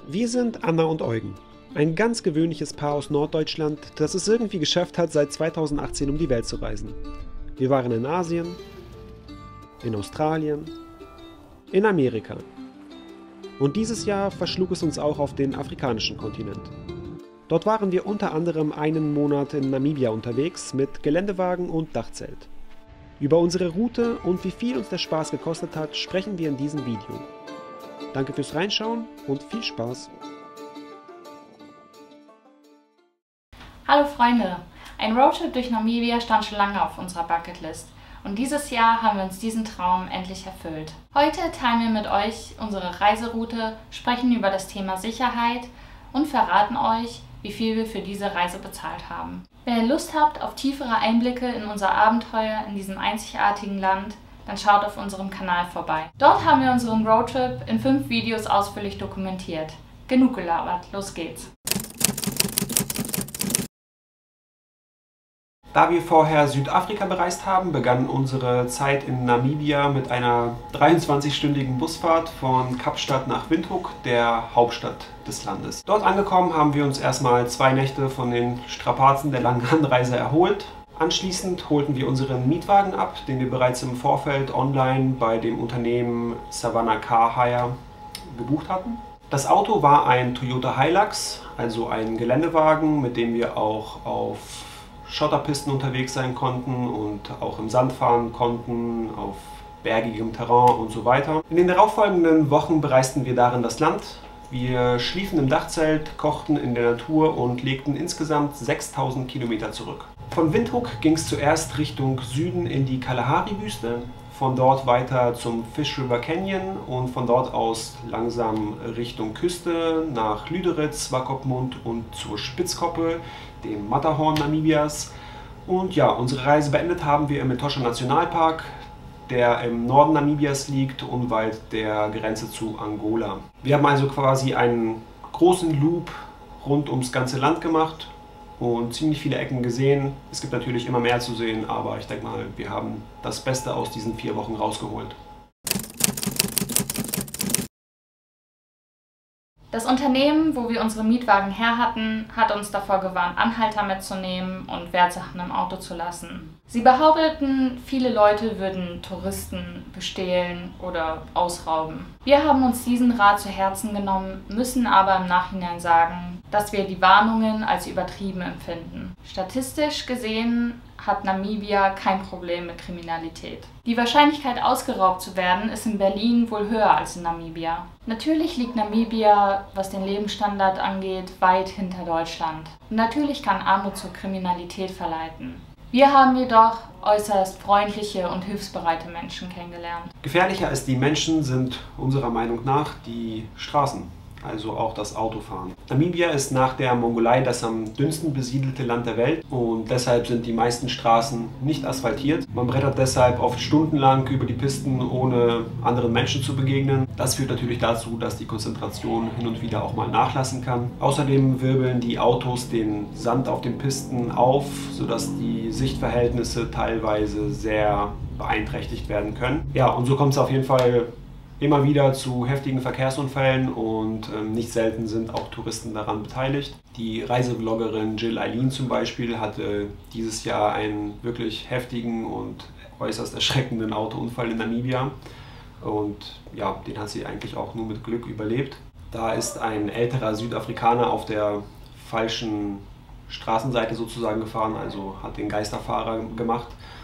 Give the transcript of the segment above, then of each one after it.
Wir sind Anna und Eugen, ein ganz gewöhnliches Paar aus Norddeutschland, das es irgendwie geschafft hat, seit 2018 um die Welt zu reisen. Wir waren in Asien, in Australien, in Amerika. Und dieses Jahr verschlug es uns auch auf den afrikanischen Kontinent. Dort waren wir unter anderem einen Monat in Namibia unterwegs mit Geländewagen und Dachzelt. Über unsere Route und wie viel uns der Spaß gekostet hat, sprechen wir in diesem Video. Danke fürs Reinschauen und viel Spaß! Hallo Freunde! Ein Roadtrip durch Namibia stand schon lange auf unserer Bucketlist und dieses Jahr haben wir uns diesen Traum endlich erfüllt. Heute teilen wir mit euch unsere Reiseroute, sprechen über das Thema Sicherheit und verraten euch, wie viel wir für diese Reise bezahlt haben. Wenn ihr Lust habt auf tiefere Einblicke in unser Abenteuer in diesem einzigartigen Land, dann schaut auf unserem Kanal vorbei. Dort haben wir unseren Roadtrip in 5 Videos ausführlich dokumentiert. Genug gelabert, los geht's! Da wir vorher Südafrika bereist haben, begann unsere Zeit in Namibia mit einer 23-stündigen Busfahrt von Kapstadt nach Windhoek, der Hauptstadt des Landes. Dort angekommen haben wir uns erstmal 2 Nächte von den Strapazen der langen Anreise erholt. Anschließend holten wir unseren Mietwagen ab, den wir bereits im Vorfeld online bei dem Unternehmen Savannah Car Hire gebucht hatten. Das Auto war ein Toyota Hilux, also ein Geländewagen, mit dem wir auch auf Schotterpisten unterwegs sein konnten und auch im Sand fahren konnten, auf bergigem Terrain und so weiter. In den darauffolgenden Wochen bereisten wir darin das Land. Wir schliefen im Dachzelt, kochten in der Natur und legten insgesamt 6000 Kilometer zurück. Von Windhoek ging es zuerst Richtung Süden in die Kalahari-Wüste, von dort weiter zum Fish River Canyon und von dort aus langsam Richtung Küste nach Lüderitz, Swakopmund und zur Spitzkoppe, dem Matterhorn Namibias. Und ja, unsere Reise beendet haben wir im Etosha Nationalpark, der im Norden Namibias liegt, unweit der Grenze zu Angola. Wir haben also quasi einen großen Loop rund ums ganze Land gemacht und ziemlich viele Ecken gesehen. Es gibt natürlich immer mehr zu sehen, aber ich denke mal, wir haben das Beste aus diesen 4 Wochen rausgeholt. Das Unternehmen, wo wir unsere Mietwagen her hatten, hat uns davor gewarnt, Anhalter mitzunehmen und Wertsachen im Auto zu lassen. Sie behaupteten, viele Leute würden Touristen bestehlen oder ausrauben. Wir haben uns diesen Rat zu Herzen genommen, müssen aber im Nachhinein sagen, dass wir die Warnungen als übertrieben empfinden. Statistisch gesehen hat Namibia kein Problem mit Kriminalität. Die Wahrscheinlichkeit, ausgeraubt zu werden, ist in Berlin wohl höher als in Namibia. Natürlich liegt Namibia, was den Lebensstandard angeht, weit hinter Deutschland. Und natürlich kann Armut zur Kriminalität verleiten. Wir haben jedoch äußerst freundliche und hilfsbereite Menschen kennengelernt. Gefährlicher als die Menschen sind unserer Meinung nach die Straßen. Also auch das Autofahren. Namibia ist nach der Mongolei das am dünnsten besiedelte Land der Welt und deshalb sind die meisten Straßen nicht asphaltiert. Man brettert deshalb oft stundenlang über die Pisten, ohne anderen Menschen zu begegnen. Das führt natürlich dazu, dass die Konzentration hin und wieder auch mal nachlassen kann. Außerdem wirbeln die Autos den Sand auf den Pisten auf, sodass die Sichtverhältnisse teilweise sehr beeinträchtigt werden können. Ja, und so kommt es auf jeden Fall immer wieder zu heftigen Verkehrsunfällen und nicht selten sind auch Touristen daran beteiligt. Die Reisevloggerin Jill Eileen zum Beispiel hatte dieses Jahr einen wirklich heftigen und äußerst erschreckenden Autounfall in Namibia und ja, den hat sie eigentlich auch nur mit Glück überlebt. Da ist ein älterer Südafrikaner auf der falschen Straßenseite sozusagen gefahren, also hat den Geisterfahrer gemacht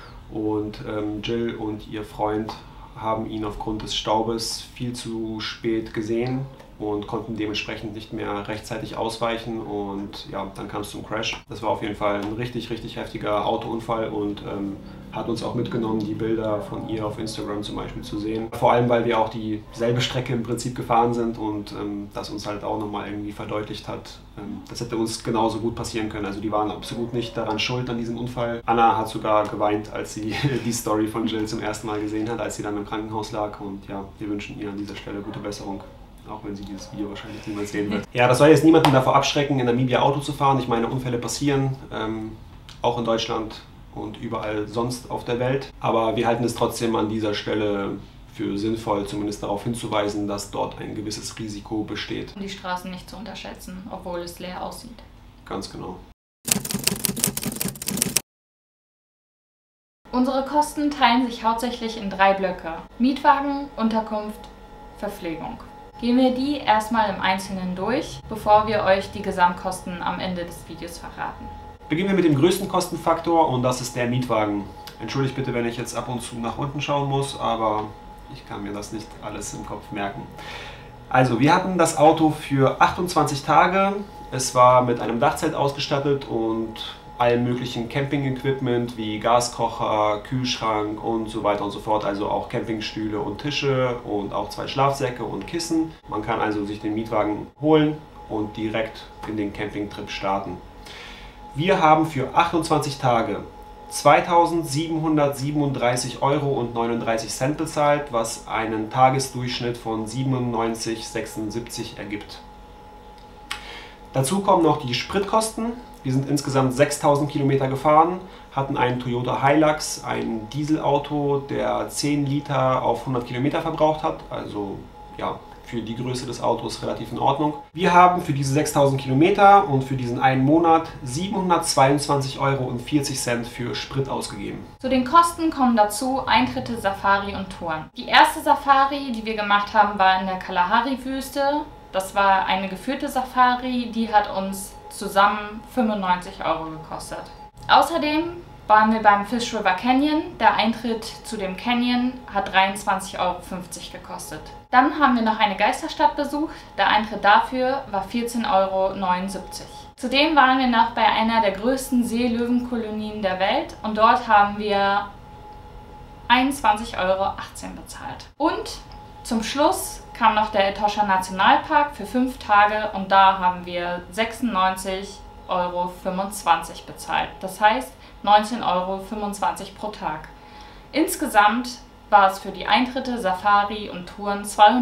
und Jill und ihr Freund haben ihn aufgrund des Staubes viel zu spät gesehen und konnten dementsprechend nicht mehr rechtzeitig ausweichen und ja, dann kam es zum Crash. Das war auf jeden Fall ein richtig heftiger Autounfall und hat uns auch mitgenommen, die Bilder von ihr auf Instagram zum Beispiel zu sehen. Vor allem, weil wir auch dieselbe Strecke im Prinzip gefahren sind und das uns halt auch nochmal irgendwie verdeutlicht hat, das hätte uns genauso gut passieren können. Also die waren absolut nicht daran schuld an diesem Unfall. Anna hat sogar geweint, als sie die Story von Jill zum ersten Mal gesehen hat, als sie dann im Krankenhaus lag und ja, wir wünschen ihr an dieser Stelle gute Besserung. Auch wenn sie dieses Video wahrscheinlich niemals sehen wird. Ja, das soll jetzt niemanden davor abschrecken, in Namibia Auto zu fahren. Ich meine, Unfälle passieren, auch in Deutschland und überall sonst auf der Welt. Aber wir halten es trotzdem an dieser Stelle für sinnvoll, zumindest darauf hinzuweisen, dass dort ein gewisses Risiko besteht. Um die Straßen nicht zu unterschätzen, obwohl es leer aussieht. Ganz genau. Unsere Kosten teilen sich hauptsächlich in 3 Blöcke: Mietwagen, Unterkunft, Verpflegung. Gehen wir die erstmal im Einzelnen durch, bevor wir euch die Gesamtkosten am Ende des Videos verraten. Beginnen wir mit dem größten Kostenfaktor und das ist der Mietwagen. Entschuldigt bitte, wenn ich jetzt ab und zu nach unten schauen muss, aber ich kann mir das nicht alles im Kopf merken. Also, wir hatten das Auto für 28 Tage. Es war mit einem Dachzelt ausgestattet und allem möglichen Camping-Equipment wie Gaskocher, Kühlschrank und so weiter und so fort. Also auch Campingstühle und Tische und auch 2 Schlafsäcke und Kissen. Man kann also sich den Mietwagen holen und direkt in den Campingtrip starten. Wir haben für 28 Tage 2.737,39 € bezahlt, was einen Tagesdurchschnitt von 97,76 ergibt. Dazu kommen noch die Spritkosten. Wir sind insgesamt 6.000 Kilometer gefahren, hatten einen Toyota Hilux, ein Dieselauto, der 10 Liter auf 100 Kilometer verbraucht hat. Also ja, für die Größe des Autos relativ in Ordnung. Wir haben für diese 6.000 Kilometer und für diesen einen Monat 722,40 € für Sprit ausgegeben. Zu den Kosten kommen dazu Eintritte, Safari und Touren. Die erste Safari, die wir gemacht haben, war in der Kalahari-Wüste. Das war eine geführte Safari, die hat uns zusammen 95 € gekostet. Außerdem waren wir beim Fish River Canyon. Der Eintritt zu dem Canyon hat 23,50 € gekostet. Dann haben wir noch eine Geisterstadt besucht. Der Eintritt dafür war 14,79 €. Zudem waren wir noch bei einer der größten Seelöwenkolonien der Welt und dort haben wir 21,18 € bezahlt. Und zum Schluss kam noch der Etosha Nationalpark für 5 Tage und da haben wir 96,25 € bezahlt. Das heißt 19,25 € pro Tag. Insgesamt war es für die Eintritte, Safari und Touren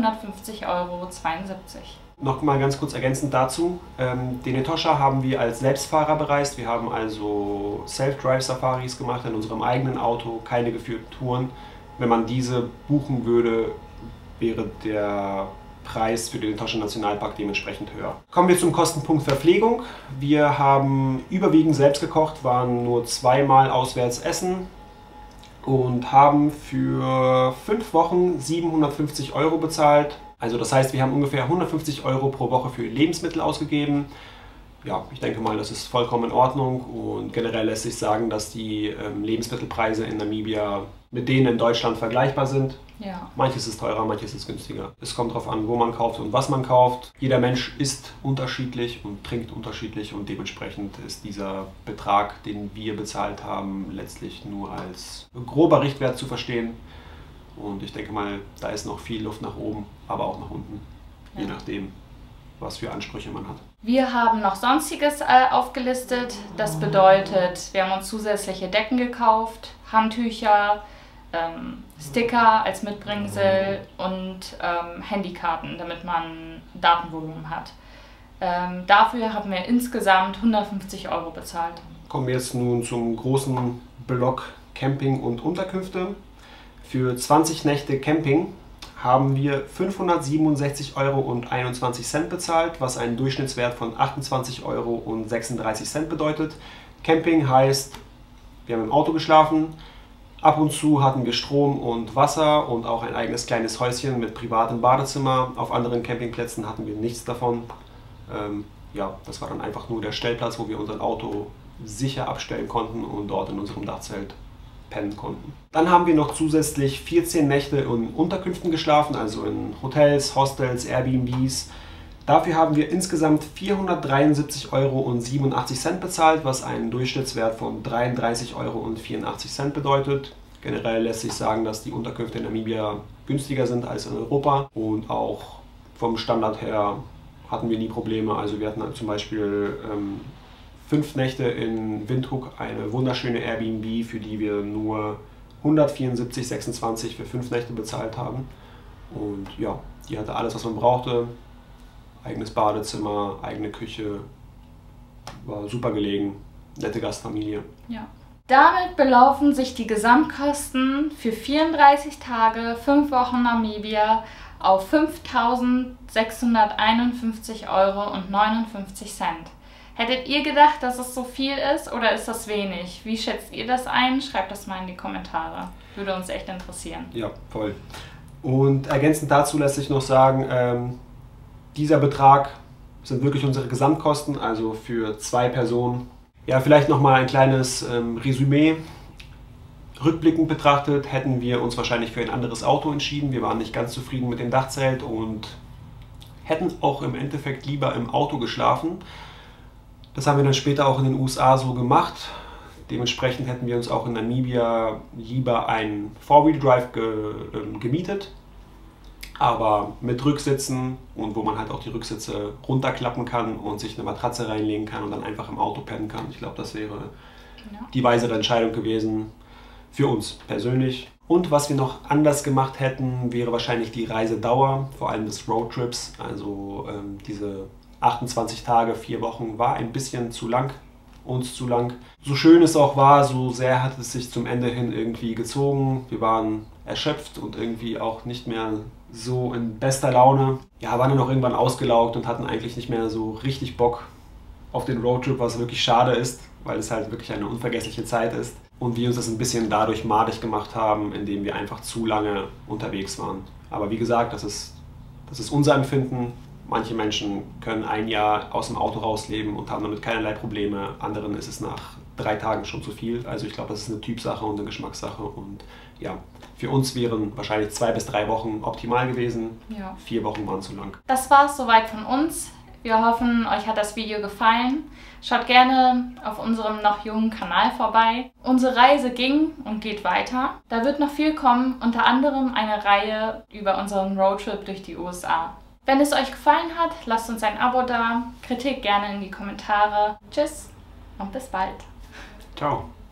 250,72 €. Noch mal ganz kurz ergänzend dazu, den Etosha haben wir als Selbstfahrer bereist. Wir haben also Self-Drive-Safaris gemacht in unserem eigenen Auto, keine geführten Touren. Wenn man diese buchen würde, wäre der Preis für den Etosha Nationalpark dementsprechend höher. Kommen wir zum Kostenpunkt Verpflegung. Wir haben überwiegend selbst gekocht, waren nur 2-mal auswärts essen und haben für 5 Wochen 750 € bezahlt. Also das heißt, wir haben ungefähr 150 € pro Woche für Lebensmittel ausgegeben. Ja, ich denke mal, das ist vollkommen in Ordnung und generell lässt sich sagen, dass die Lebensmittelpreise in Namibia mit denen in Deutschland vergleichbar sind. Ja. Manches ist teurer, manches ist günstiger. Es kommt darauf an, wo man kauft und was man kauft. Jeder Mensch isst unterschiedlich und trinkt unterschiedlich und dementsprechend ist dieser Betrag, den wir bezahlt haben, letztlich nur als grober Richtwert zu verstehen. Und ich denke mal, da ist noch viel Luft nach oben, aber auch nach unten, je nachdem, was für Ansprüche man hat. Wir haben noch Sonstiges aufgelistet. Das bedeutet, wir haben uns zusätzliche Decken gekauft, Handtücher, Sticker als Mitbringsel und Handykarten, damit man Datenvolumen hat. Dafür haben wir insgesamt 150 € bezahlt. Kommen wir jetzt nun zum großen Block Camping und Unterkünfte. Für 20 Nächte Camping haben wir 567,21 € bezahlt, was einen Durchschnittswert von 28,36 € bedeutet. Camping heißt, wir haben im Auto geschlafen, ab und zu hatten wir Strom und Wasser und auch ein eigenes kleines Häuschen mit privatem Badezimmer. Auf anderen Campingplätzen hatten wir nichts davon. Ja, das war dann einfach nur der Stellplatz, wo wir unser Auto sicher abstellen konnten und dort in unserem Dachzelt pennen konnten. Dann haben wir noch zusätzlich 14 Nächte in Unterkünften geschlafen, also in Hotels, Hostels, Airbnbs. Dafür haben wir insgesamt 473,87 € bezahlt, was einen Durchschnittswert von 33,84 € bedeutet. Generell lässt sich sagen, dass die Unterkünfte in Namibia günstiger sind als in Europa und auch vom Standard her hatten wir nie Probleme. Also wir hatten zum Beispiel 5 Nächte in Windhoek, eine wunderschöne Airbnb, für die wir nur 174,26 € für 5 Nächte bezahlt haben. Und ja, die hatte alles, was man brauchte. Eigenes Badezimmer, eigene Küche, war super gelegen, nette Gastfamilie. Ja. Damit belaufen sich die Gesamtkosten für 34 Tage, 5 Wochen Namibia auf 5.651,59 Euro. Hättet ihr gedacht, dass es so viel ist oder ist das wenig? Wie schätzt ihr das ein? Schreibt das mal in die Kommentare. Würde uns echt interessieren. Ja, voll. Und ergänzend dazu lässt sich noch sagen, dieser Betrag sind wirklich unsere Gesamtkosten, also für 2 Personen. Ja, vielleicht nochmal ein kleines Resümee. Rückblickend betrachtet hätten wir uns wahrscheinlich für ein anderes Auto entschieden. Wir waren nicht ganz zufrieden mit dem Dachzelt und hätten auch im Endeffekt lieber im Auto geschlafen. Das haben wir dann später auch in den USA so gemacht. Dementsprechend hätten wir uns auch in Namibia lieber ein Four-Wheel-Drive gemietet, aber mit Rücksitzen und wo man halt auch die Rücksitze runterklappen kann und sich eine Matratze reinlegen kann und dann einfach im Auto pennen kann. Ich glaube, das wäre die weisere Entscheidung gewesen für uns persönlich. Und was wir noch anders gemacht hätten, wäre wahrscheinlich die Reisedauer, vor allem des Roadtrips. Also diese 28 Tage, 4 Wochen war ein bisschen zu lang, uns zu lang. So schön es auch war, so sehr hat es sich zum Ende hin irgendwie gezogen. Wir waren erschöpft und irgendwie auch nicht mehr so in bester Laune. Ja, waren dann auch irgendwann ausgelaugt und hatten eigentlich nicht mehr so richtig Bock auf den Roadtrip, was wirklich schade ist, weil es halt wirklich eine unvergessliche Zeit ist. Und wir uns das ein bisschen dadurch madig gemacht haben, indem wir einfach zu lange unterwegs waren. Aber wie gesagt, das ist unser Empfinden. Manche Menschen können ein Jahr aus dem Auto rausleben und haben damit keinerlei Probleme. Anderen ist es nach 3 Tagen schon zu viel. Also ich glaube, das ist eine Typsache und eine Geschmackssache. Und ja, für uns wären wahrscheinlich 2 bis 3 Wochen optimal gewesen. Ja. 4 Wochen waren zu lang. Das war es soweit von uns. Wir hoffen, euch hat das Video gefallen. Schaut gerne auf unserem noch jungen Kanal vorbei. Unsere Reise ging und geht weiter. Da wird noch viel kommen, unter anderem eine Reihe über unseren Roadtrip durch die USA. Wenn es euch gefallen hat, lasst uns ein Abo da, Kritik gerne in die Kommentare. Tschüss und bis bald. Ciao.